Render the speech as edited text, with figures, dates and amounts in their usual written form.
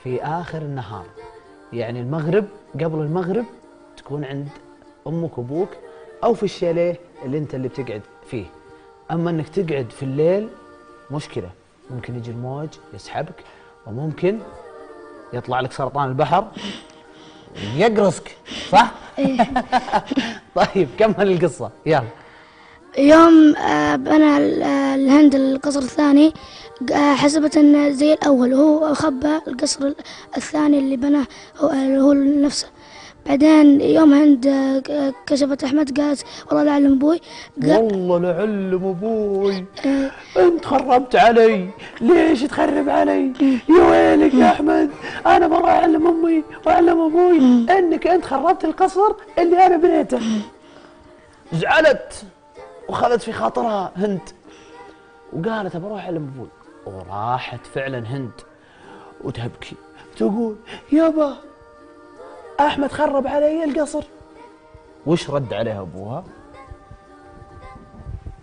في آخر النهار، يعني المغرب، قبل المغرب تكون عند أمك وأبوك أو في الشاليه اللي بتقعد فيه. أما أنك تقعد في الليل مشكلة، ممكن يجي الموج يسحبك، وممكن يطلع لك سرطان البحر يقرصك، صح؟ إيه. طيب كمل القصة يلا. يوم بنى الهند القصر الثاني، حسبت انه زي الاول، وهو خبى القصر الثاني اللي بناه هو نفسه. بعدين يوم هند كشفت احمد، قالت والله لا اعلم ابوي. والله لعلم ابوي، آه، انت خربت علي، ليش تخرب علي؟ يا ويلك يا احمد، انا مرة اعلم امي واعلم ابوي انك انت خربت القصر اللي انا بنيته. زعلت وخذت في خاطرها هند وقالت بروح اعلم ابوي، وراحت فعلا هند وتبكي تقول يابا احمد خرب علي القصر. وش رد عليها ابوها؟